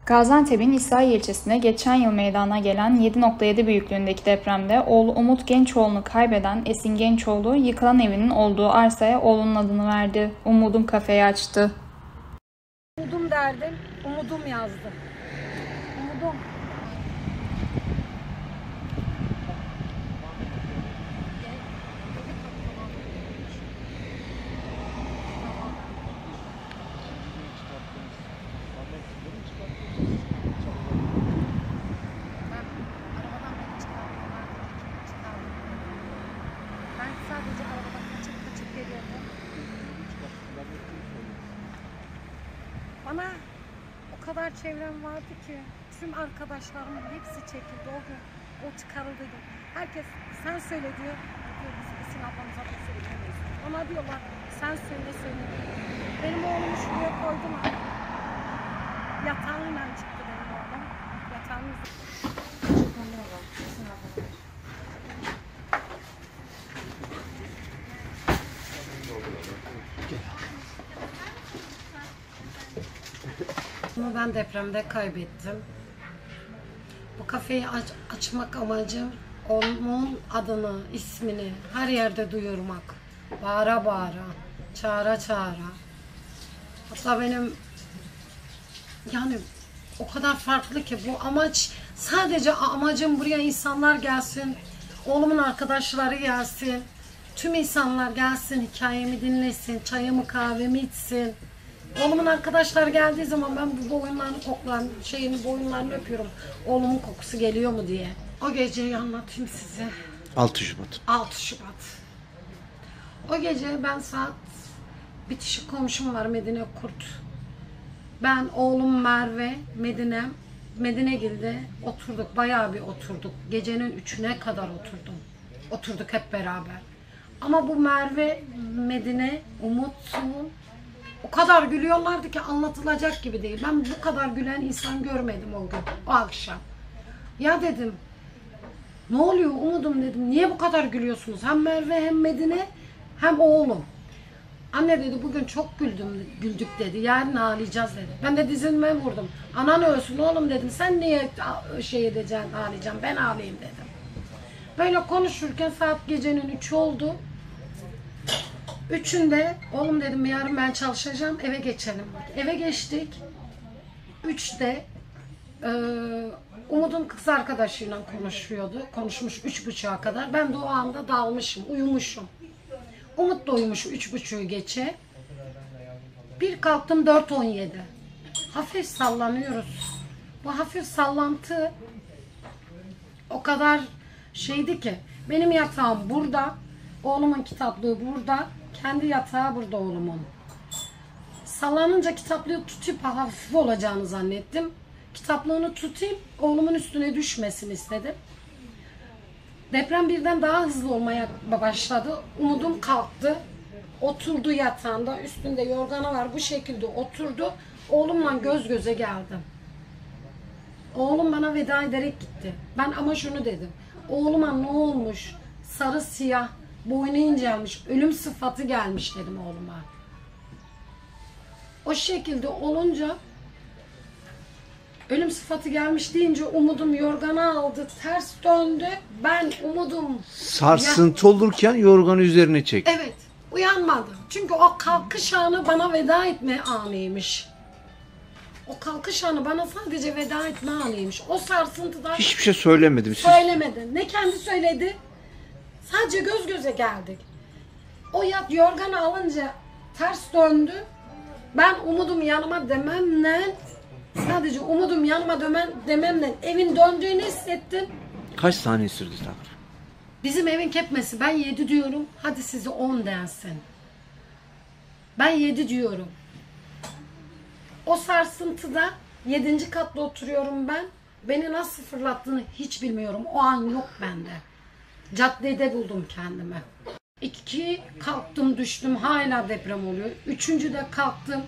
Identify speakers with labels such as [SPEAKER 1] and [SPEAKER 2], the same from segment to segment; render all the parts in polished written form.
[SPEAKER 1] Gaziantep'in İslahiye ilçesinde geçen yıl meydana gelen 7.7 büyüklüğündeki depremde oğlu Umut Gençoğlu'nu kaybeden Esin Gençoğlu, yıkılan evinin olduğu arsaya oğlunun adını verdi. Umudum kafeyi açtı.
[SPEAKER 2] Umudum derdim, umudum yazdı. Umudum. Ben sadece arabadan kaçıp geliyordum. Bana o kadar çevrem vardı ki tüm arkadaşlarımın hepsi çekildi o gün. O çıkarıldıydı. Herkes sen söyle diyor. Diyor biz Esin ablamıza da söyleyemeyiz. Ona diyorlar sen söyle. Benim oğlumu şuraya koydular. Yatağıyla çıktı benim oğlum. Yatağımız. Ben depremde kaybettim. Bu kafeyi açmak amacım onun adını, ismini her yerde duyurmak. Bağıra bağıra, çağıra çağıra. Hatta benim yani o kadar farklı ki bu amaç, sadece amacım buraya insanlar gelsin, oğlumun arkadaşları gelsin, tüm insanlar gelsin, hikayemi dinlesin, çayımı kahvemi içsin. Oğlumun arkadaşlar geldiği zaman ben bu boyunlarını koklarım, boyunlarını öpüyorum. Oğlumun kokusu geliyor mu diye. O geceyi anlatayım size.
[SPEAKER 3] 6 Şubat.
[SPEAKER 2] 6 Şubat. O gece ben saat bitişik komşum var Medine Kurt. Ben, oğlum Merve, Medinegil'de oturduk. Bayağı bir oturduk. Gecenin 3'üne kadar oturduk hep beraber. Ama bu Merve, Medine, Umut'un o kadar gülüyorlardı ki anlatılacak gibi değil. Ben bu kadar gülen insan görmedim o gün, o akşam. Ya dedim, ne oluyor Umudum dedim, niye bu kadar gülüyorsunuz? Hem Merve hem Medine hem oğlum. Anne dedi bugün çok güldük dedi, yarın ağlayacağız dedi. Ben de dizime vurdum. Anan ölsün oğlum dedim, sen niye ağlayacaksın, ben ağlayayım dedim. Böyle konuşurken saat gecenin 3'ü oldu. 3'ünde oğlum dedim yarın ben çalışacağım, eve geçelim. Eve geçtik. 3'te Umut'un kız arkadaşıyla konuşuyordu. Konuşmuş 3.30'a kadar. Ben de o anda dalmışım, uyumuşum. Umut da uyumuş 3.30'u geçe. Bir kalktım 4.17. Hafif sallanıyoruz. Bu hafif sallantı o kadar şeydi ki, benim yatağım burada, oğlumun kitaplığı burada, kendi yatağı burada oğlumun. Sallanınca kitaplığı tutup hafif olacağını zannettim. Kitaplığını tutayım, oğlumun üstüne düşmesin istedim. Deprem birden daha hızlı olmaya başladı. Umudum kalktı. Oturdu yatağında, üstünde yorganı var, bu şekilde oturdu. Oğlumla göz göze geldim. Oğlum bana veda ederek gitti. Ben ama şunu dedim. Oğluma ne olmuş? Sarı siyah, boynu incelmiş, ölüm sıfatı gelmiş dedim oğluma. O şekilde olunca, ölüm sıfatı gelmiş deyince Umudum yorganı aldı, ters döndü. Ben Umudum
[SPEAKER 3] Sarsıntı olurken yorganı üzerine çek.
[SPEAKER 2] Evet, uyanmadım. Çünkü o kalkış anı bana veda etme anıymış. O kalkış anı bana sadece veda etme anıymış. O sarsıntıdan
[SPEAKER 3] Hiçbir şey söylemedim.
[SPEAKER 2] söylemedi. Ne kendi söyledi, sadece göz göze geldik. O yorganı alınca ters döndü. Ben Umudum yanıma dememle, sadece Umudum yanıma dememle evin döndüğünü hissettim.
[SPEAKER 3] Kaç saniye sürdü takriben?
[SPEAKER 2] Bizim evin kepmesi, ben 7 diyorum, hadi size 10 densin. Ben 7 diyorum. O sarsıntıda 7. katta oturuyorum ben. Beni nasıl fırlattığını hiç bilmiyorum. O an yok bende. Caddede buldum kendimi. 2 kalktım düştüm, hala deprem oluyor. 3'üncüde kalktım.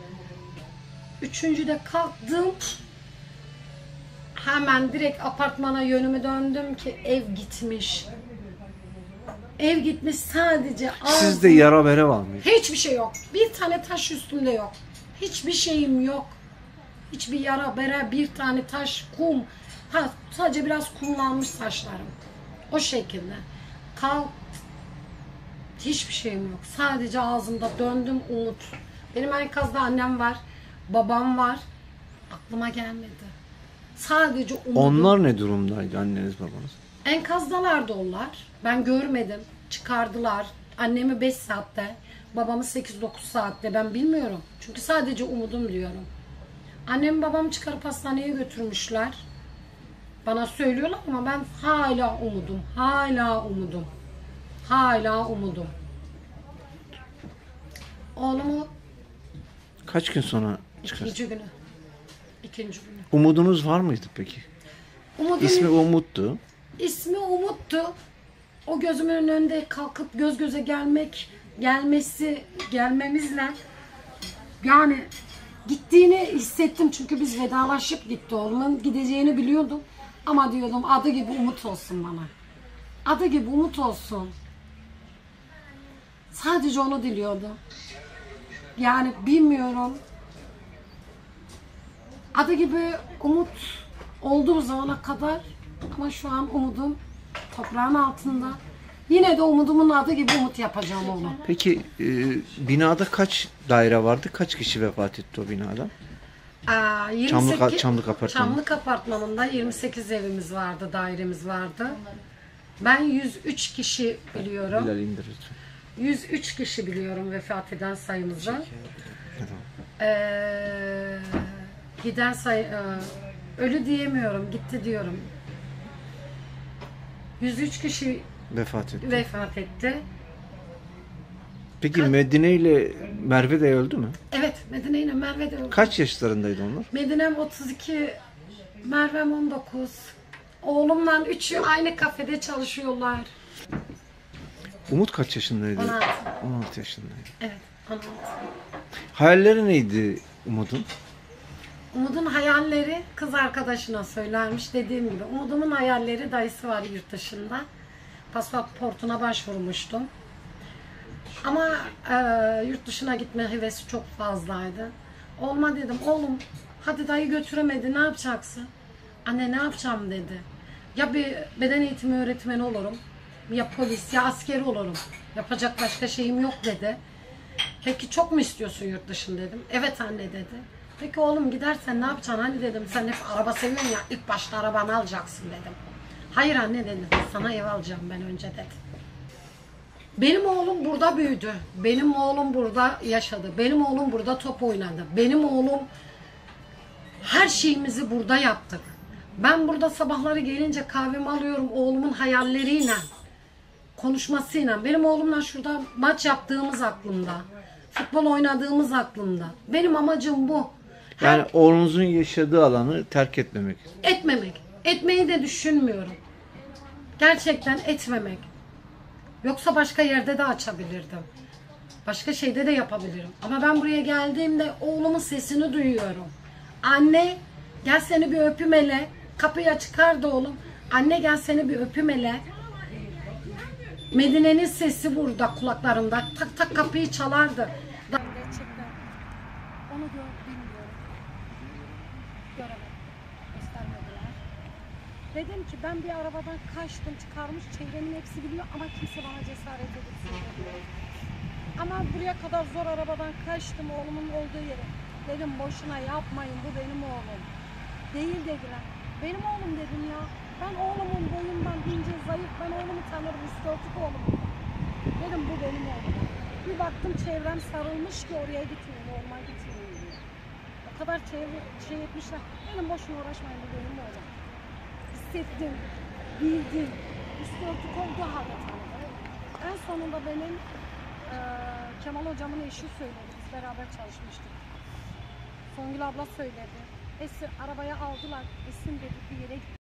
[SPEAKER 2] Hemen direkt apartmana yönümü döndüm ki ev gitmiş. Ev gitmiş sadece.
[SPEAKER 3] Sizde yara bere var mı?
[SPEAKER 2] Hiçbir şey yok. Bir tane taş üstümde yok. Hiçbir şeyim yok. Hiçbir yara bere, bir tane taş, kum. Ha, sadece biraz kumlanmış saçlarım. O şekilde. Kalk. Hiçbir şeyim yok. Sadece ağzımda döndüm umut. Benim enkazda annem var, babam var. Aklıma gelmedi. Sadece umudum.
[SPEAKER 3] Onlar ne durumdaydı, anneniz babanız?
[SPEAKER 2] Enkazdalardı onlar. Ben görmedim. Çıkardılar. Annemi 5 saatte, babamı 8-9 saatte. Ben bilmiyorum. Çünkü sadece umudum diyorum. Annemi babamı çıkarıp hastaneye götürmüşler. Bana söylüyorlar ama ben hala umudum. Hala umudum. Hala umudum. Oğlumu
[SPEAKER 3] Kaç gün sonra çıkar?
[SPEAKER 2] ikinci günü. İkinci günü.
[SPEAKER 3] Umudunuz var mıydı peki?
[SPEAKER 2] Umudum,
[SPEAKER 3] İsmi Umut'tu.
[SPEAKER 2] ismi Umut'tu. O gözümün önünde kalkıp göz göze gelmemizle yani gittiğini hissettim çünkü biz vedalaşıp gitti oğlumun gideceğini biliyordum. Ama diyordum adı gibi umut olsun bana. Adı gibi umut olsun. Sadece onu diliyordum. Yani bilmiyorum. Adı gibi umut olduğu zamana kadar ama şu an umudum toprağın altında. Yine de umudumun adı gibi umut yapacağım onu.
[SPEAKER 3] Peki binada kaç daire vardı? Kaç kişi vefat etti o binada?
[SPEAKER 2] 28
[SPEAKER 3] Çamlık apartmanı.
[SPEAKER 2] Çamlık apartmanında 28 evimiz vardı, dairemiz vardı. Ben 103 kişi biliyorum.
[SPEAKER 3] Bilal indir lütfen.
[SPEAKER 2] 103 kişi biliyorum vefat eden sayımızı. Giden ölü diyemiyorum, gitti diyorum. 103 kişi
[SPEAKER 3] Vefat etti.
[SPEAKER 2] vefat etti.
[SPEAKER 3] Peki Medine ile Merve de öldü mü?
[SPEAKER 2] Evet, Medine ile Merve de öldü.
[SPEAKER 3] Kaç yaşlarındaydı onlar?
[SPEAKER 2] Medine'm 32, Merve'm 19. Oğlumla üçü aynı kafede çalışıyorlar.
[SPEAKER 3] Umut kaç yaşındaydı?
[SPEAKER 2] 16.
[SPEAKER 3] 16 yaşındaydı.
[SPEAKER 2] Evet, 16.
[SPEAKER 3] Hayalleri neydi Umut'un?
[SPEAKER 2] Umut'un hayalleri kız arkadaşına söylermiş dediğim gibi. Umut'umun hayalleri dayısı var yurt dışında. Pasaportuna başvurmuştum. Ama yurt dışına gitme hevesi çok fazlaydı. Olma dedim. Oğlum hadi dayı götüremedi ne yapacaksın? Anne ne yapacağım dedi. Ya bir beden eğitimi öğretmeni olurum. Ya polis ya asker olurum. Yapacak başka şeyim yok dedi. Peki çok mu istiyorsun yurt dışını dedim. Evet anne dedi. Peki oğlum gidersen ne yapacaksın? Hani dedim sen hep araba seviyorsun ya ilk başta arabanı alacaksın dedim. Hayır anne dedi sana ev alacağım ben önce dedi. Benim oğlum burada büyüdü. Benim oğlum burada yaşadı. Benim oğlum burada top oynadı. Benim oğlum her şeyimizi burada yaptık. Ben burada sabahları gelince kahvemi alıyorum oğlumun hayalleriyle, konuşmasıyla. Benim oğlumla şurada maç yaptığımız aklımda. Futbol oynadığımız aklımda. Benim amacım bu.
[SPEAKER 3] Yani oğlunuzun yaşadığı alanı terk etmemek.
[SPEAKER 2] Etmemek. Etmeyi de düşünmüyorum. Gerçekten etmemek. Yoksa başka yerde de açabilirdim. Başka şeyde de yapabilirim. Ama ben buraya geldiğimde oğlumun sesini duyuyorum. Anne gel seni bir öpüm hele. Kapıya çıkardı oğlum. Anne gel seni bir öpüm hele. Medine'nin sesi burada kulaklarımda. Tak tak kapıyı çalardı. Gerçekten onu bilmiyorum. Göremedim. Göstermediler. Dedim ki ben bir arabadan kaçtım çıkarmış çevremin hepsi biliyor ama kimse bana cesaret edilsin. Ama buraya kadar zor arabadan kaçtım oğlumun olduğu yere. Dedim boşuna yapmayın bu benim oğlum. Değil dediler. Benim oğlum dedim ya. Ben oğlumun boyundan ince zayıf ben oğlumu tanırım üstörtük oğlum. Dedim bu benim oğlum. Bir baktım çevrem sarılmış ki oraya gitmeyeyim orman gitmeyeyim diye. O kadar şey etmişler. Dedim boşuna uğraşmayın bu benim oğlum. Hissettim, bildim, üstü örtük olduğu halde tanıdım. En sonunda benim Kemal hocamın eşi söyledi, biz beraber çalışmıştık. Songül abla söyledi. Esin arabaya aldılar, Esin dedi bir yere gitti.